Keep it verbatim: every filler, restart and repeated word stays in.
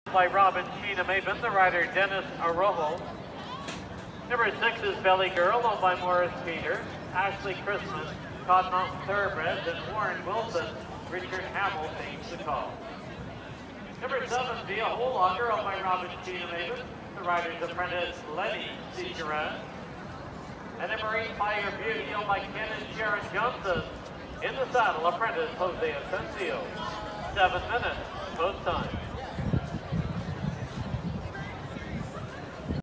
By Robin Sheena Maven, the rider Dennis Arojo. Number six is Belly Girl, owned by Morris Peter. Ashley Christmas, Cotton Mountain Thoroughbreds, and Warren Wilson, Richard Hamill takes the call. Number seven, Via Holonger, owned by Robin Sheena Maven, the rider's apprentice Lenny Ciceran. And number eight, Fire Beauty, owned by Ken and Sharon Johnson. In the saddle, apprentice Jose Asensio. Seven minutes, post time.